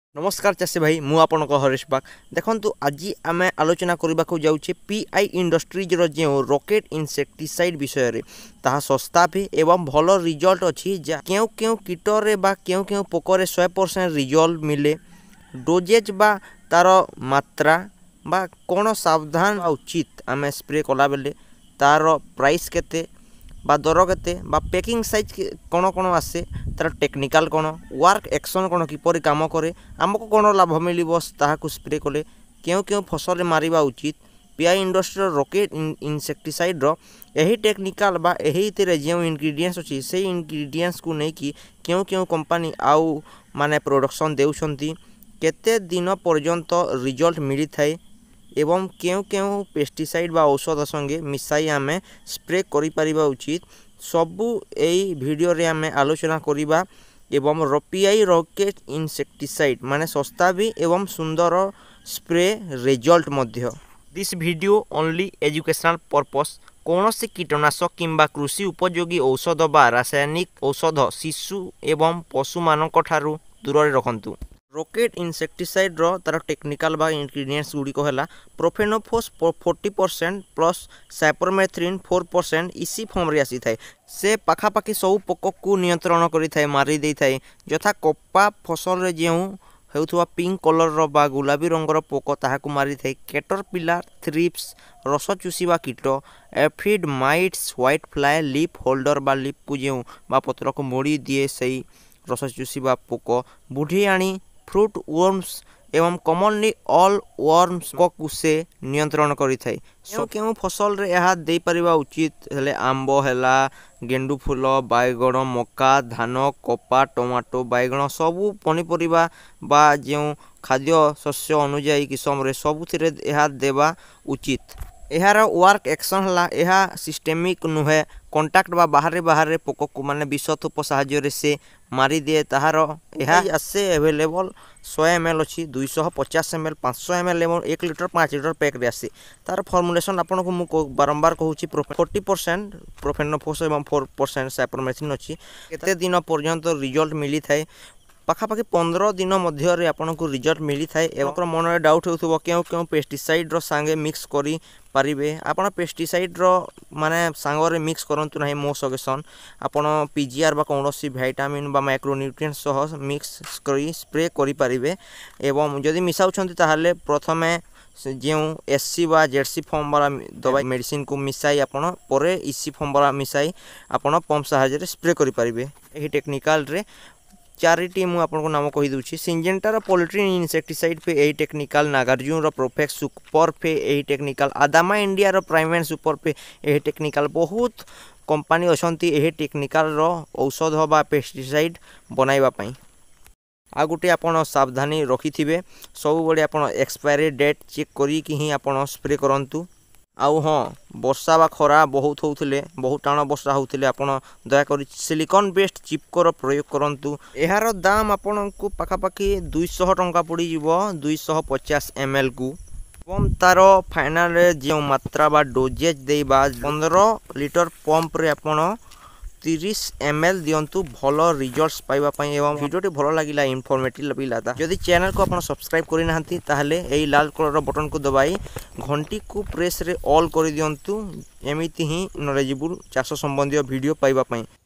नमस्कार चाषी भाई मु आपनक हरीश बाग देखंतु आज आम आलोचना करने को जाऊे पीआई इंडस्ट्रीज जो रॉकेट इंसेक्टिसाइड विषय रे ताहा सस्ता भी एवं भल रिजल्ट अच्छी क्यों क्यों कीटरे बा क्यों क्यों पोकरे 100% रिजल्ट मिले डोजेज बा तार मात्रा बा कौन सावधान उचित आम स्प्रे कला बेले तार प्राइस केते बा दर केते बा पैकिंग साइज कौन कौन आसे तार टेक्निकल कौन वर्क एक्शन कौन किपरि काम करे आमको कौन लाभ मिल ताकू स्प्रे कले क्यों क्यों फसल मारिबा उचित पीआई इंडस्ट्री रॉकेट इंसेक्टिसाइड यही टेक्निकल बा यही जो इंग्रेडिएंट्स अच्छी से इंग्रेडिएंट्स को लेकिन क्यों क्यों कंपनी आउ माने प्रोडक्शन देउछंती केते दिन पर्यंत रिजल्ट मिली थाए एवं क्यों क्यों पेस्टिसाइड बा औषध संगे मिसाई आम स्प्रे करि परिबा उचित सबू यही वीडियो रे आम आलोचना करिबा एवं पीआई रॉकेट इंसेक्टिसाइड माने सस्ता भी एवं सुंदर स्प्रे रिजल्ट मध्य this video only educational purpose कौन से कीटनाशक किंबा कृषि उपयोगी औषध बा रासायनिक औषध शिशु एवं पशु मानक ठारू दूर रखंतु। रॉकेट इंसेक्टिसाइड तार टेक्निकल बा इंग्रेडिएंट्स गुड़िक है प्रोफेनोफोस 40% प्लस साइपरमेथ्रिन 4% इसी फॉर्म रे आसी थाए से पाखापाखि सब पोक को नियंत्रण करि मारी दे थाए यथा कपा फसल रे जेउ हेउथुवा पिंक कलर रो बा गुलाबी रंगर पोक ताहाकू मारी थाए कैटरपिलर थ्रिप्स रस चुषिबा कीट aphid mites white fly leaf folder बा लीफ को जेउ बा पत्र को मोड़ी दिए सही रस चुषिबा पोक बुढ़ियाणी फ्रूट वर्म्स एवं कॉमनली ऑल वर्म्स को से नियंत्रण करि थाए क्यों फसल रे यह दे परिबा उचित हेले आंबो हैला गेंडू फूल बैगण मका धान कपा टमाटो बैगण सबू पनीपरिबा बा जो खाद्य शस्य अनुଯାयी किसम रे सबुथिरे यह देवा उचित यार वर्क एक्शन है यह सिस्टेमिक नुहे कंटाक्ट बा बाहर बाहर पोक को माने विष धूप साहाय्य से मारी दिए ताहार यह आसे एवेलेबल 100 ml अच्छी 250 ml 500 ml एवं 1 लीटर 5 लीटर पैक रे आसे तार फॉर्मुलेशन आपन को मु बारंबार कहूची 40% प्रोफेनोफोस एवं 4% साइपरमेथ्रिन अच्छी केते दिन पर्यंत रिजल्ट मिली थाए पाखापाखि 15 दिन मध्य आपन को रिजल्ट मिली थाए एवं मन में डाउट होथुबो क्यों क्यों पेस्टिसाइड रो संगे मिक्स करी पारिबे आपन पेस्टिसाइड रो माने सांग रे मिक्स करंतु नाही मो सजेशन आपन पीजीआर बा कोनोसी विटामिन बा माइक्रोन्यूट्रिएंट्स सह मिक्स करी स्प्रे करी पारिबे एवं जदि मिसाउ छंती ताहाले प्रथमे जो एससी बा जेडसी फॉर्म वाला दवाई मेडिसिन को मिसाई आपन परे इसी फॉर्म वाला मिसाई आपन पंप सहायता स्प्रे करी पारिबे एही टेक्निकल रे चारिटी मु आपको नाम कही दूची सिंजेंटार पोल्ट्री इंसेक्टिसाइड पे यही टेक्निकल नागार्जुन रो प्रोफेक्स सुपर पे यही टेक्निकल आदामा इंडिया रो प्राइमेन सुपर पे यही टेक्निकल बहुत कंपनी अछंती यही टेक्निकल रो औषध बा पेस्टिसाइड बनाइबा पई आ गुटे आपन सावधानी रखिथिबे सब बडे आपन एक्सपायरी डेट चेक करी कि ही आपन स्प्रे करंतु आउ हाँ वर्षा बा खरा बहुत होउथिले बहुत टाण वर्षा होउथिले आपन दया करी सिलिकॉन बेस्ड चिपकोर प्रयोग करंतु एहार दाम आपन को पाखापाखि 200 टंका पड़ी जीवो 250 ml को एवं तार फाइनल जो मात्रा बा डोजेज देबा 15 लीटर पंप रे आपन 30 ml दियंतु भल रिजल्ट्स पाइबा पई एवं वीडियोटी भल लागिला इन्फॉर्मेटिव लागिला जदि चैनल को आपन सब्सक्राइब करि नाहंती ताहले एई लाल कलर बटन को दबाई घंटी को प्रेस रे ऑल करि दियंतु एमिति ही नॉलेजेबल चाष संबंधी वीडियो पाइबा पई।